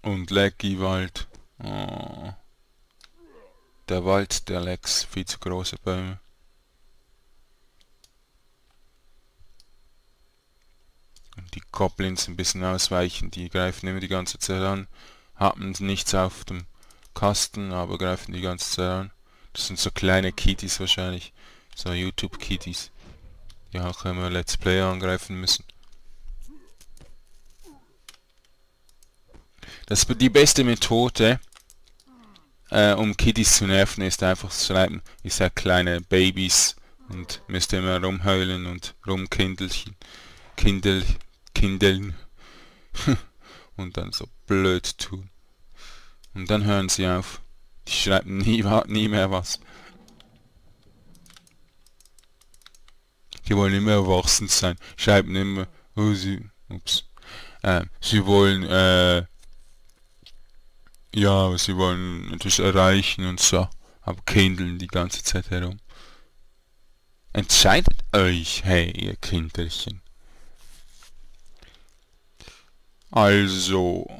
Und Leggy Wald. Oh, der Wald der Lecks. Viel zu große Bäume. Und die Goblins ein bisschen ausweichen. Die greifen immer die ganze Zeit an. Haben nichts auf dem Kasten, aber greifen die ganze Zeit an. Das sind so kleine Kitties wahrscheinlich. So YouTube-Kitties. Die auch immer Let's Player angreifen müssen. Die beste Methode, um Kiddies zu nerven, ist einfach zu schreiben, ihr seid kleine Babys und müsst immer rumheulen und kindeln und dann so blöd tun. Und dann hören sie auf. Die schreiben nie mehr was. Die wollen immer erwachsen sein. Schreiben immer, oh, sie wollen, ja, sie wollen etwas erreichen und so. Aber kindeln die ganze Zeit herum. Entscheidet euch, hey, ihr Kinderchen. Also,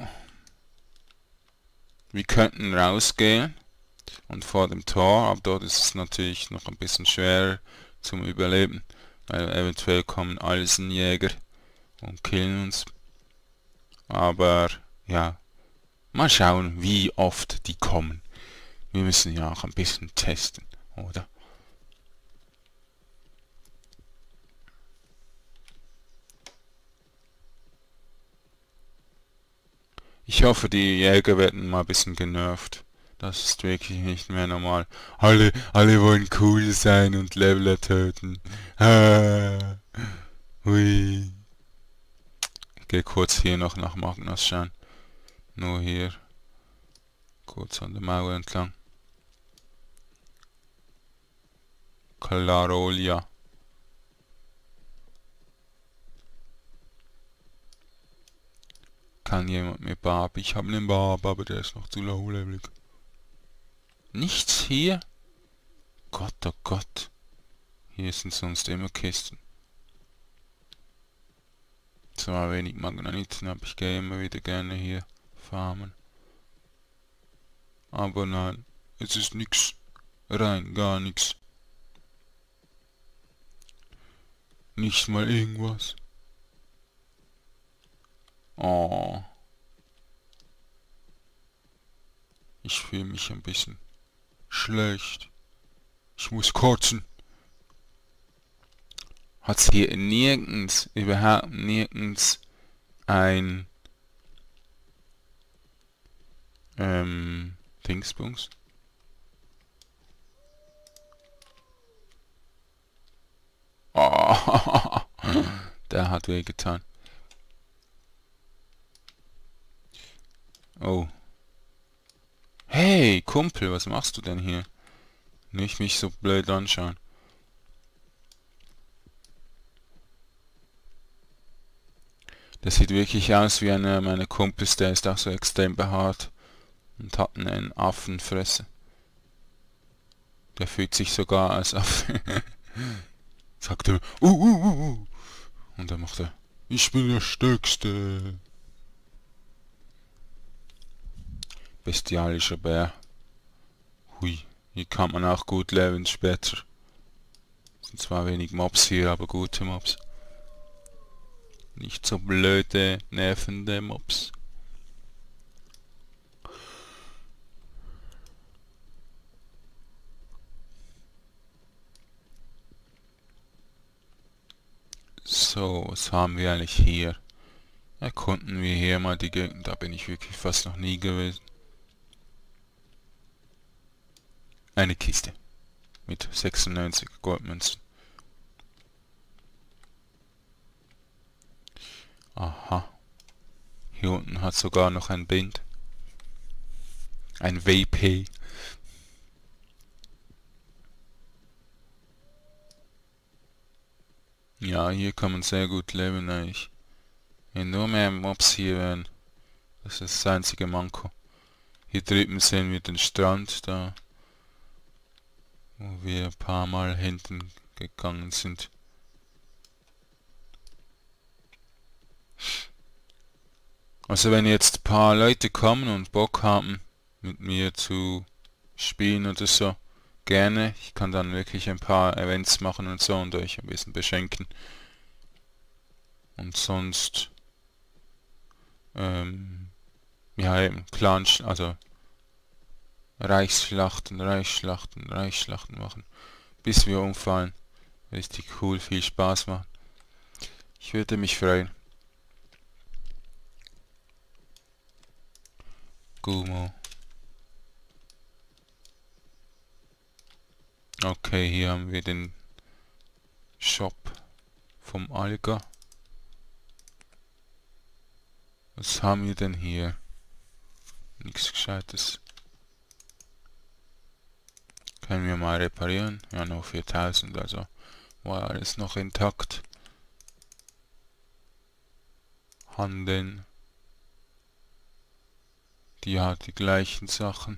wir könnten rausgehen und vor dem Tor, aber dort ist es natürlich noch ein bisschen schwerer zum Überleben, weil eventuell kommen Eisenjäger und killen uns. Aber ja, mal schauen, wie oft die kommen. Wir müssen ja auch ein bisschen testen, oder? Ich hoffe, die Jäger werden mal ein bisschen genervt. Das ist wirklich nicht mehr normal. Alle wollen cool sein und Leveler töten. Ah, hui. Ich gehe kurz hier noch nach Magnus schauen. Nur hier. Kurz an der Mauer entlang. Clarolia. Kann jemand mir Barb? Ich habe einen Barb, aber der ist noch zu low-levelig. Nichts hier? Gott, oh Gott. Hier sind sonst immer Kisten. Zwar wenig Magnetiten, aber ich gehe immer wieder gerne hier farmen. Aber nein, es ist nix. Rein gar nichts. Nicht mal irgendwas. Oh. Ich fühle mich ein bisschen schlecht. Ich muss kotzen. Hat's hier nirgends, überhaupt nirgends ein Dingsbums? Oh, der hat wehgetan. Oh. Hey, Kumpel, was machst du denn hier? Nicht mich so blöd anschauen. Das sieht wirklich aus wie einer meiner Kumpels, der ist auch so extrem behaart und hat einen Affenfresse. Der fühlt sich sogar als Affe. Sagt er, und dann macht er, ich bin der Stärkste. Bestialischer Bär. Hui, hier kann man auch gut leben später. Sind zwar wenig Mobs hier, aber gute Mobs. Nicht so blöde, nervende Mobs. So, was haben wir eigentlich hier? Erkunden wir hier mal die Gegend, da bin ich wirklich fast noch nie gewesen. Eine Kiste mit 96 Goldmünzen. Aha. Hier unten hat sogar noch ein Bind. Ein WP. Ja, hier kann man sehr gut leben eigentlich. Wenn nur mehr Mobs hier wären. Das ist das einzige Manko. Hier drüben sehen wir den Strand, da wo wir ein paar Mal hinten gegangen sind. Also wenn jetzt ein paar Leute kommen und Bock haben, mit mir zu spielen oder so, gerne. Ich kann dann wirklich ein paar Events machen und so und euch ein bisschen beschenken. Und sonst, ja eben, also Reichsschlachten machen, bis wir umfallen. Richtig cool, viel Spaß machen. Ich würde mich freuen. Gumo. Okay, hier haben wir den Shop vom Alga. Was haben wir denn hier? Nichts Gescheites. Können wir mal reparieren? Ja, noch 4000, also war alles noch intakt. Handeln. Die hat die gleichen Sachen.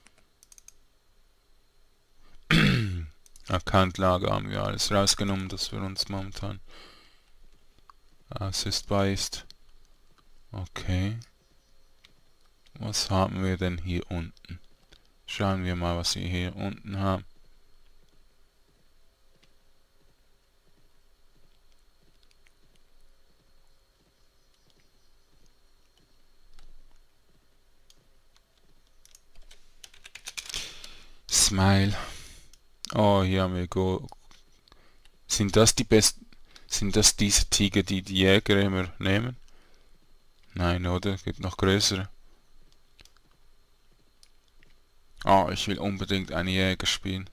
Account-Lager haben wir alles rausgenommen, das für uns momentan aussystbar ist. Okay. Was haben wir denn hier unten? Schauen wir mal, was wir hier unten haben. Smile. Oh, hier haben wir Sind das die besten? Sind das diese Tiger, die die Jäger immer nehmen? Nein, oder? Gibt noch größere. Oh, ich will unbedingt einen Jäger spielen.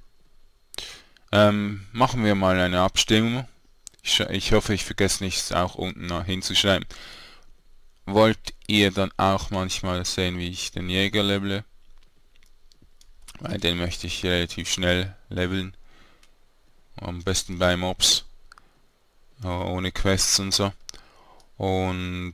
Machen wir mal eine Abstimmung. Ich hoffe, ich vergesse nichts auch unten hinzuschreiben. Wollt ihr dann auch manchmal sehen, wie ich den Jäger levele? Weil den möchte ich relativ schnell leveln. Am besten bei Mobs. Ohne Quests und so. Und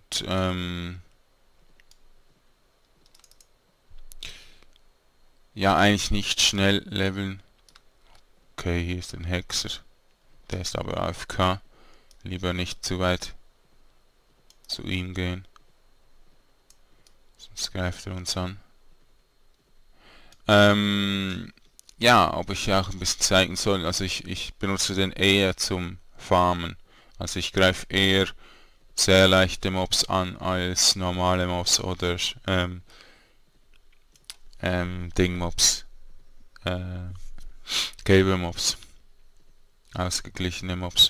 ja, eigentlich nicht schnell leveln. Okay, hier ist ein Hexer. Der ist aber AFK. Lieber nicht zu weit zu ihm gehen. Sonst greift er uns an. Ja, ob ich auch ein bisschen zeigen soll. Also ich benutze den eher zum Farmen. Also ich greife eher sehr leichte Mobs an als normale Mobs oder Ding-Mobs. Gelbe Mobs. Ausgeglichene Mobs.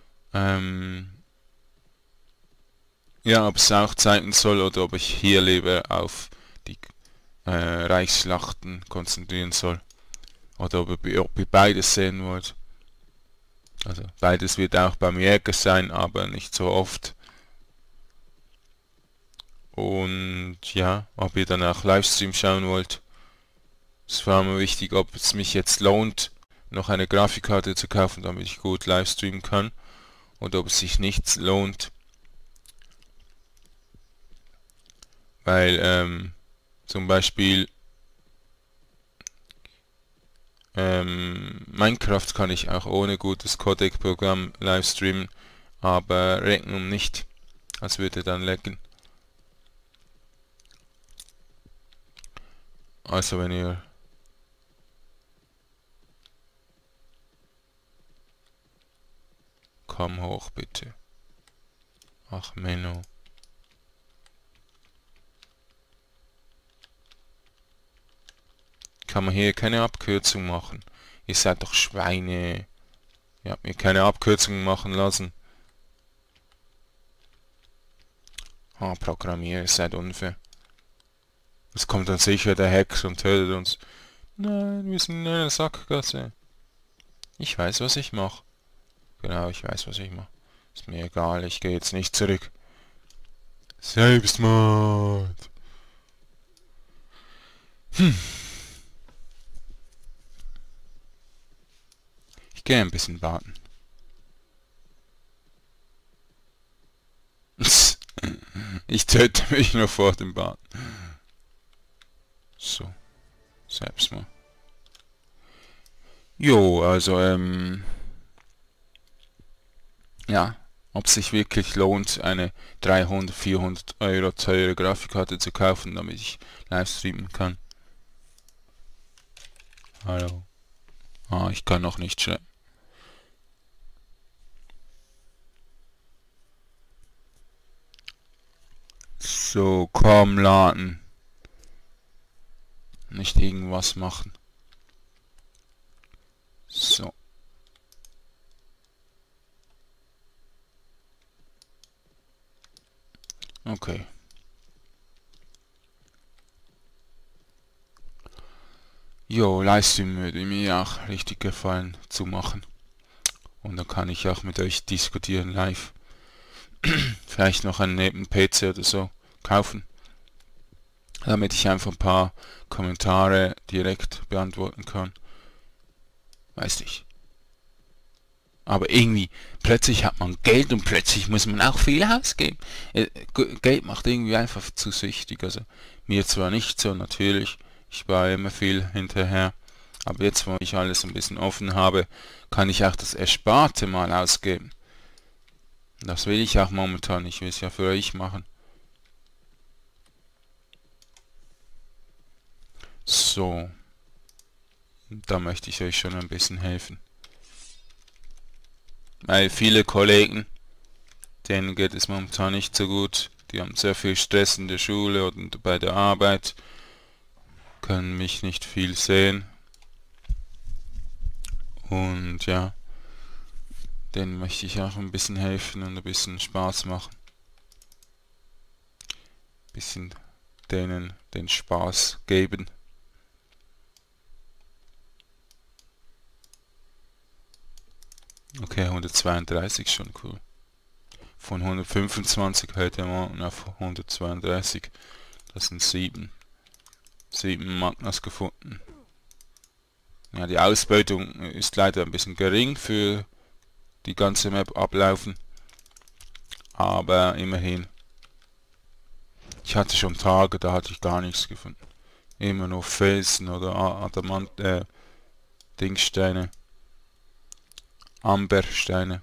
Ja, ob es auch zeigen soll oder ob ich hier lieber auf die Reichsschlachten konzentrieren soll. Oder ob ihr beides sehen wollt. Also beides wird auch beim Jäger sein, aber nicht so oft. Und ja, ob ihr dann auch Livestream schauen wollt. Es war mir wichtig, ob es mich jetzt lohnt, noch eine Grafikkarte zu kaufen, damit ich gut livestreamen kann. Oder ob es sich nicht lohnt. Weil zum Beispiel Minecraft kann ich auch ohne gutes Codec-Programm livestreamen, aber Regnum nicht. Das würde dann lecken. Also wenn ihr komm hoch bitte. Ach Menno. Kann man hier keine Abkürzung machen? Ihr seid doch Schweine. Ihr habt mir keine Abkürzung machen lassen. Ah, Programmierer, ihr seid unfair. Es kommt dann sicher der Hexer und tötet uns. Nein, wir sind in einer Sackgasse. Ich weiß, was ich mache. Genau, ich weiß, was ich mache. Ist mir egal, ich gehe jetzt nicht zurück. Selbstmord. Ich gehe ein bisschen baden. Ich töte mich nur vor dem Bad. So. Selbstmord. Jo, also, ja. ob es sich wirklich lohnt, eine 300, 400 Euro teure Grafikkarte zu kaufen, damit ich live streamen kann. Hallo. Ah, ich kann noch nicht schreiben. So, komm, laden. Nicht irgendwas machen. So. Okay. Jo, Livestream würde mir auch richtig gefallen zu machen. Und dann kann ich auch mit euch diskutieren live. Vielleicht noch einen Neben-PC oder so kaufen. Damit ich einfach ein paar Kommentare direkt beantworten kann. Weiß nicht. Aber irgendwie, plötzlich hat man Geld und plötzlich muss man auch viel ausgeben. Geld macht irgendwie einfach zu süchtig. Also mir zwar nicht so, natürlich. Ich war immer viel hinterher. Aber jetzt, wo ich alles ein bisschen offen habe, kann ich auch das Ersparte mal ausgeben. Das will ich auch momentan. Ich will es ja für euch machen. So. Da möchte ich euch schon ein bisschen helfen. Weil viele Kollegen, denen geht es momentan nicht so gut. Die haben sehr viel Stress in der Schule und bei der Arbeit. Können mich nicht viel sehen. Und ja, denen möchte ich auch ein bisschen helfen und ein bisschen Spaß machen. Ein bisschen denen den Spaß geben. Okay, 132 schon cool. Von 125 heute Morgen auf 132. Das sind 7 Magnas gefunden. Ja, die Ausbeutung ist leider ein bisschen gering für die ganze Map ablaufen. Aber immerhin. Ich hatte schon Tage, da hatte ich gar nichts gefunden. Immer nur Felsen oder Adamant, Dingsteine. Ambersteine.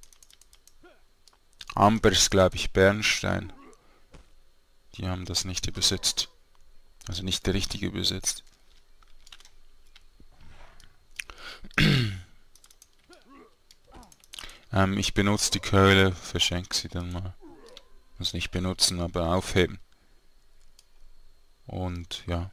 Amber ist, glaube ich, Bernstein. Die haben das nicht übersetzt. Also nicht der richtige übersetzt. Ich benutze die Keule, verschenke sie dann mal. Muss nicht benutzen, aber aufheben. Und ja.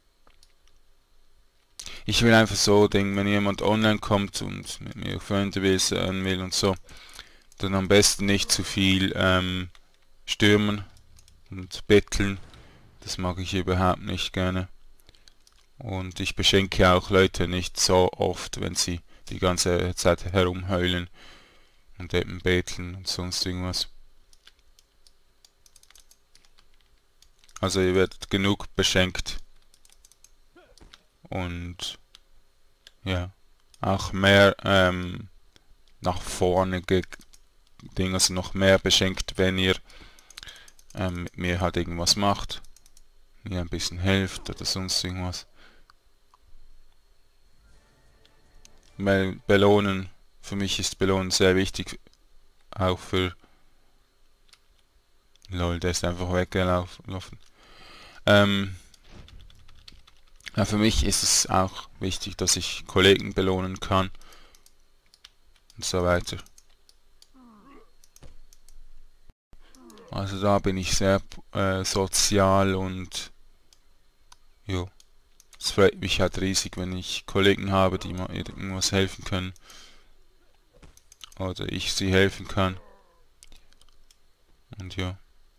Ich will einfach so denken, wenn jemand online kommt und mit mir Freunde werden will und so, dann am besten nicht zu viel stürmen und betteln. Das mag ich überhaupt nicht gerne. Und ich beschenke auch Leute nicht so oft, wenn sie die ganze Zeit herumheulen und eben betteln und sonst irgendwas. Also ihr werdet genug beschenkt. Und ja, auch mehr nach vorne Dinge, also noch mehr beschenkt, wenn ihr mit mir halt irgendwas macht, mir ein bisschen helft oder sonst irgendwas. Weil belohnen, für mich ist belohnen sehr wichtig, auch für lol, der ist einfach weggelaufen. Ja, für mich ist es auch wichtig, dass ich Kollegen belohnen kann und so weiter. Also da bin ich sehr sozial und jo, es freut mich halt riesig, wenn ich Kollegen habe, die mir irgendwas helfen können oder ich sie helfen kann. Und ja.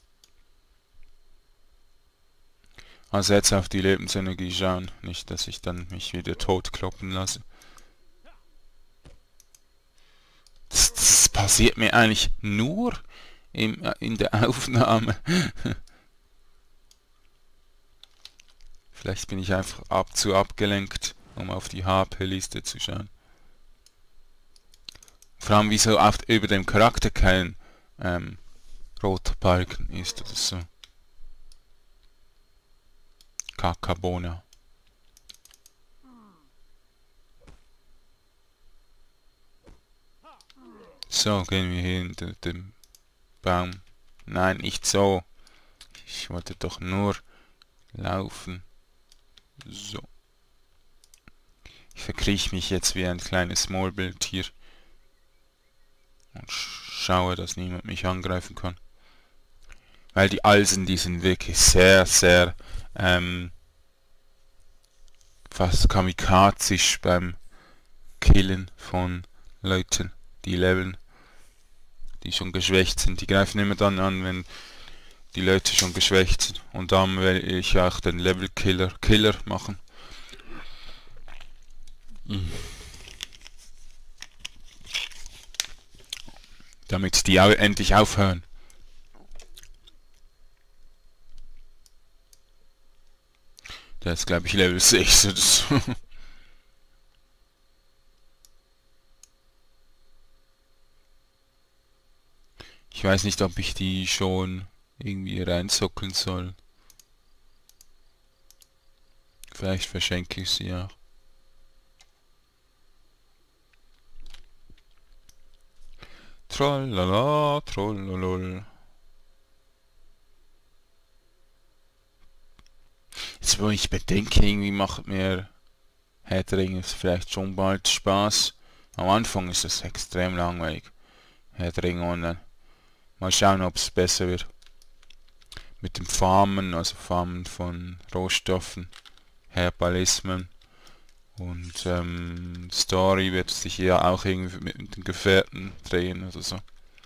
Also jetzt auf die Lebensenergie schauen, nicht dass ich dann mich wieder totkloppen lasse. Das passiert mir eigentlich nur in der Aufnahme. Vielleicht bin ich einfach zu abgelenkt, um auf die HP-Liste zu schauen. Vor allem wieso oft über dem Charakter kein roter Balken ist oder so. Kakabona. So, gehen wir hier hinter dem Baum. Nein, nicht so. Ich wollte doch nur laufen. So. Ich verkrieche mich jetzt wie ein kleines Maulbeertier und schaue, dass niemand mich angreifen kann. Weil die Alsen, die sind wirklich sehr, sehr fast kamikazisch beim Killen von Leuten, die leveln, die schon geschwächt sind. Die greifen immer dann an, wenn die Leute schon geschwächt sind. Und dann werde ich auch den Level-Killer machen. Damit die endlich aufhören. Der ist, glaube ich, Level 6 oder so. Ich weiß nicht, ob ich die schon irgendwie reinzockeln soll. Vielleicht verschenke ich sie auch. Trollala, trollolol. Jetzt wo ich bedenke, irgendwie macht mir Herr der Ringe vielleicht schon bald Spaß. Am Anfang ist es extrem langweilig. Herr der Ringe Online. Mal schauen, ob es besser wird. Mit dem Farmen, also Farmen von Rohstoffen, Herbalismen und Story wird sich ja auch irgendwie mit den Gefährten drehen oder so.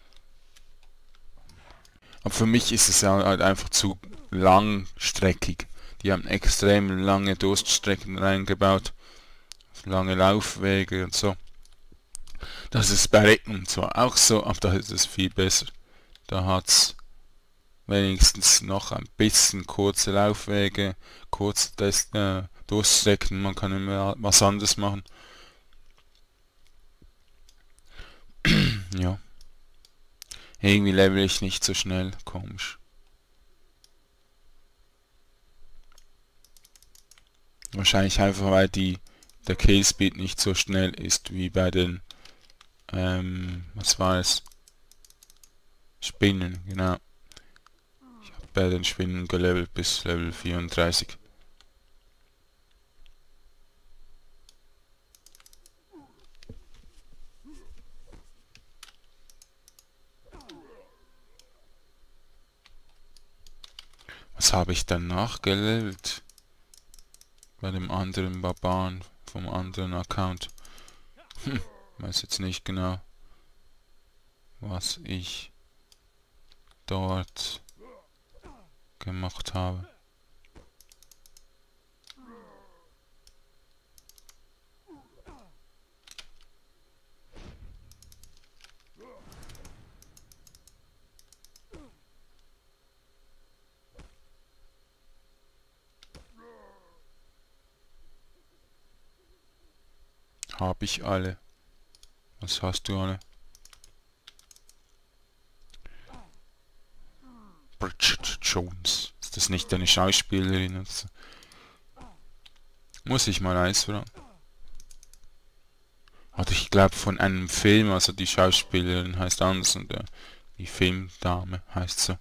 Aber für mich ist es halt einfach zu langstreckig. Die haben extrem lange Durststrecken reingebaut, lange Laufwege und so. Das ist bei Recken zwar auch so, aber da ist es viel besser. Da hat's wenigstens noch ein bisschen kurze Laufwege, kurze Durststrecken, man kann immer was anderes machen. Ja. Irgendwie level ich nicht so schnell, komisch. Wahrscheinlich einfach, weil der Killspeed nicht so schnell ist wie bei den, was war es? Spinnen, genau. Ich habe bei den Spinnen gelevelt bis Level 34. Was habe ich dann nachgelevelt? Bei dem anderen Barbaren vom anderen Account. Weiß jetzt nicht genau, was ich dort gemacht habe. Habe ich alle? Was hast du alle? Bridget Jones. Ist das nicht eine Schauspielerin? Also, muss ich mal fragen. Oder ich glaube von einem Film, also die Schauspielerin heißt anders und die Filmdame heißt so.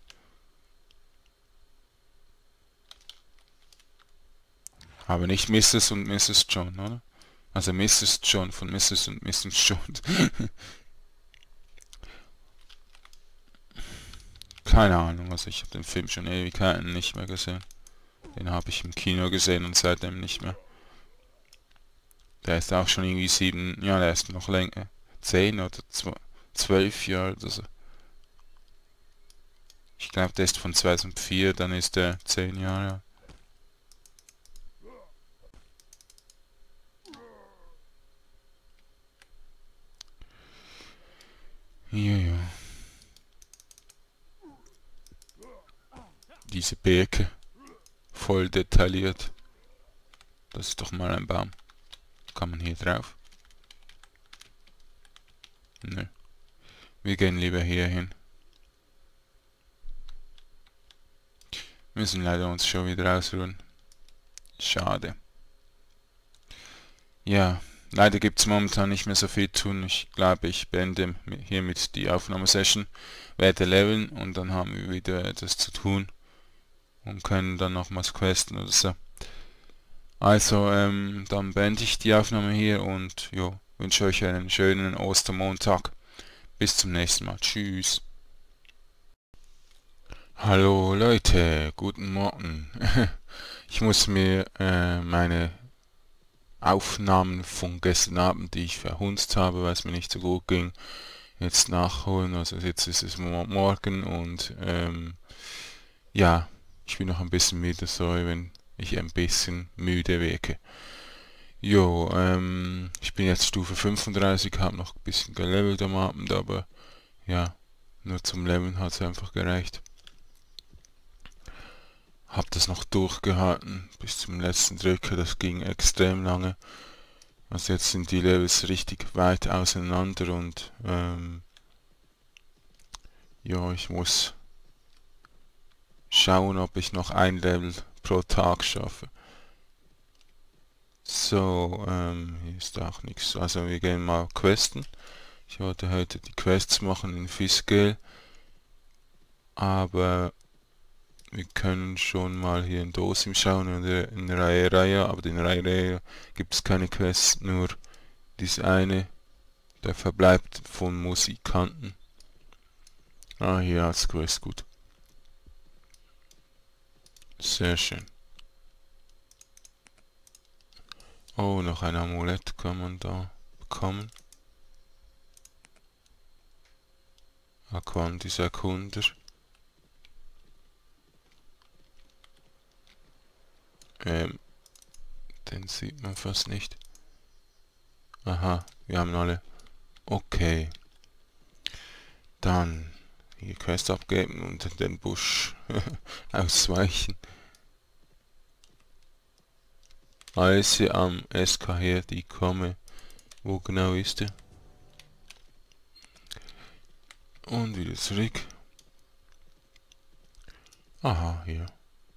Aber nicht Mrs. und Mrs. John, oder? Also Mrs. John von Mrs. und Mrs. John. Keine Ahnung, also ich habe den Film schon Ewigkeiten nicht mehr gesehen. Den habe ich im Kino gesehen und seitdem nicht mehr. Der ist auch schon irgendwie 7, ja, der ist noch länger. 10 oder 12 Jahre oder so. Ich glaube, der ist von 2004, dann ist der 10 Jahre. Ja, ja. Diese Birke. Voll detailliert. Das ist doch mal ein Baum. Kann man hier drauf? Nö. Wir gehen lieber hier hin. Wir müssen leider uns schon wieder ausruhen. Schade. Ja, leider gibt es momentan nicht mehr so viel zu tun. Ich glaube, ich beende hiermit die Aufnahmesession, werde leveln und dann haben wir wieder etwas zu tun und können dann nochmals questen oder so. Also, dann beende ich die Aufnahme hier und jo, wünsche euch einen schönen Ostermontag. Bis zum nächsten Mal. Tschüss. Hallo Leute, guten Morgen. Ich muss mir meine Aufnahmen von gestern Abend, die ich verhunzt habe, weil es mir nicht so gut ging, jetzt nachholen. Also jetzt ist es morgen und ja, ich bin noch ein bisschen müde, sorry, wenn ich ein bisschen müde wirke. Jo, ich bin jetzt Stufe 35, habe noch ein bisschen gelevelt am Abend, aber ja, nur zum Leveln hat es einfach gereicht. Hab das noch durchgehalten bis zum letzten Drücker, das ging extrem lange. Also jetzt sind die Levels richtig weit auseinander und ja, ich muss schauen, ob ich noch ein Level pro Tag schaffe. So, hier ist auch nichts. Also wir gehen mal questen. Ich wollte heute die Quests machen in Fisgale, aber wir können schon mal hier in Dosim schauen in Raya, aber in Raya gibt es keine Quests, nur diese eine, der Verbleib von Musikanten. Ah, hier als Quest, gut. Sehr schön. Oh, noch ein Amulett kann man da bekommen. Aquantis Erkunder. Den sieht man fast nicht. Aha, wir haben alle. Okay. Dann hier Quest abgeben und den Busch ausweichen. Also am SK her, die komme. Wo genau ist er? Und wieder zurück. Aha, hier.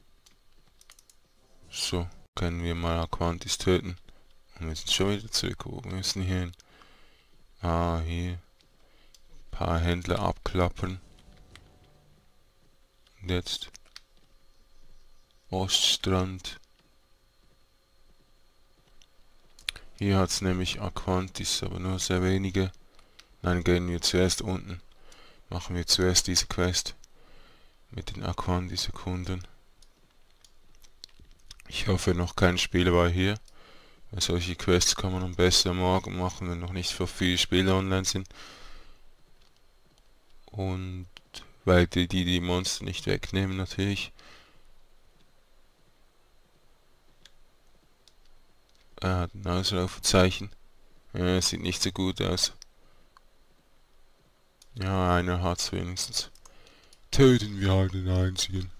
So, können wir mal Aquantis töten. Und wir sind schon wieder zurück. Wo müssen wir hin? Ah, hier. Ein paar Händler abklappern. Und jetzt Oststrand. Hier hat es nämlich Aquantis, aber nur sehr wenige. Dann gehen wir zuerst unten. Machen wir zuerst diese Quest mit den Aquantis erkunden. Ich hoffe, noch kein Spieler war hier. Weil solche Quests kann man am besten am Morgen machen, wenn noch nicht so viele Spieler online sind. Und weil die Monster nicht wegnehmen natürlich. Er hat ein Ausrufezeichen. Ja, sieht nicht so gut aus. Ja, einer hat's wenigstens. Töten wir halt den einzigen.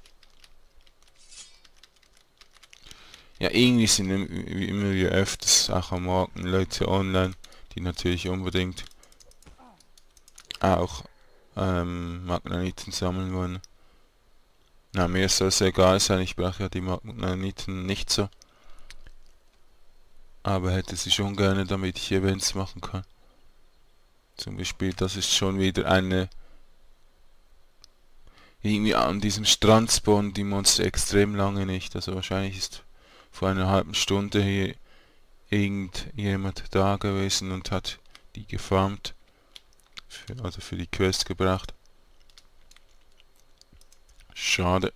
Ja, irgendwie sind immer wieder öfters, auch am Morgen, Leute online, die natürlich unbedingt auch Magnetiten sammeln wollen. Na, mir soll es egal sein, ich brauche ja die Magnetiten nicht so. Aber hätte sie schon gerne, damit ich Events machen kann. Zum Beispiel, das ist schon wieder eine... Irgendwie an diesem Strand spawnen die Monster extrem lange nicht. Also wahrscheinlich ist vor einer halben Stunde hier irgendjemand da gewesen und hat die gefarmt. Also für die Quest gebracht. Schade.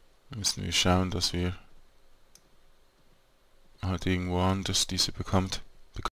Müssen wir schauen, dass wir halt irgendwo anders diese bekommt.